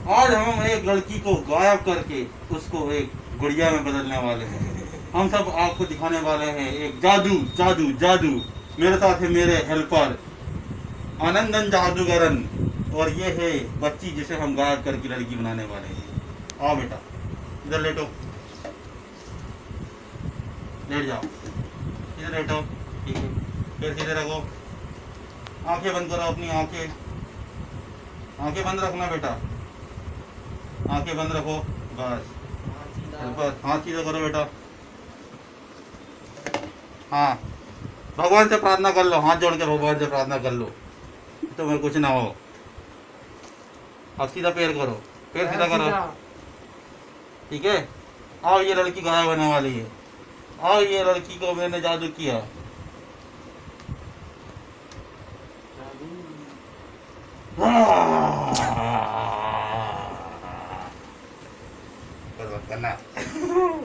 आज हम एक लड़की को गायब करके उसको एक गुड़िया में बदलने वाले हैं। हम सब आपको दिखाने वाले हैं एक जादू जादू जादू। मेरे साथ है मेरे हेल्पर आनंदन जादूगरन, और ये है बच्ची जिसे हम गायब करके लड़की बनाने वाले हैं। आओ बेटा, इधर लेटो, लेट जाओ, इधर लेटो। ठीक है, फिर सीधे रखो, आंखें बंद करो अपनी, आंखें आंखें बंद रखना बेटा, आंखें बंद रखो बस। हेल्पर हाथ सीधा करो बेटा। हाँ, भगवान से प्रार्थना कर लो, हाथ जोड़ के भगवान से प्रार्थना कर लो तो मैं कुछ ना हो। अब सीधा पैर करो, पैर सीधा करो। ठीक है, आओ, ये लड़की गायब होने वाली है। आओ, ये लड़की को मैंने जादू किया। करना